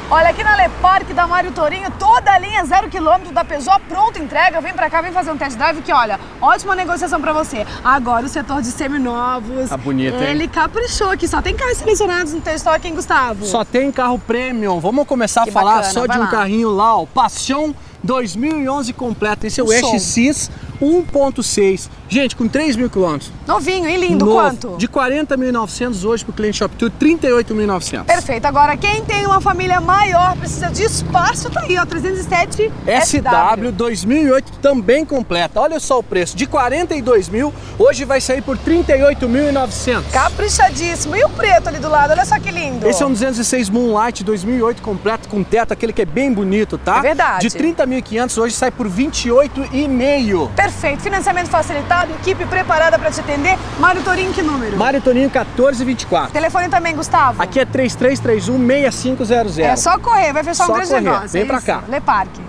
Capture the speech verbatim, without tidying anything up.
Olha, aqui na Lepark da Mário Torinho, toda a linha zero quilômetro da Peugeot, pronta entrega. Vem pra cá, vem fazer um test drive que, olha, ótima negociação pra você. Agora o setor de seminovos. Tá bonito, hein? Ele caprichou aqui, só tem carros selecionados no teu estoque, hein, Gustavo? Só tem carro premium. Vamos começar Que a falar bacana, só de vai um lá. carrinho lá, ó. Passion dois mil e onze completo. Esse é o Um X X um ponto seis. Gente, com três mil quilômetros. Novinho e lindo, Novo. quanto? De quarenta mil e novecentos hoje pro cliente Shop Tour, trinta e oito mil e novecentos. Perfeito. Agora, quem tem uma família maior, precisa de espaço, tá aí, ó, trezentos e sete S W dois mil e oito também completa. Olha só o preço, de quarenta e dois mil, hoje vai sair por trinta e oito mil e novecentos. Caprichadíssimo. E o preto ali do lado, olha só que lindo. Esse é um duzentos e seis Moonlight dois mil e oito completo com teto, aquele que é bem bonito, tá? É verdade. De trinta mil e quinhentos, hoje sai por vinte e oito mil. Perfeito. Financiamento facilitado, equipe preparada para te atender. Mário Torinho, que número? Mário Toninho quatorze vinte e quatro. Telefone também, Gustavo? Aqui é três três três um, seis cinco zero zero. É só correr, vai fechar Só um grande correr. negócio. Vem é pra isso. cá. Lepark.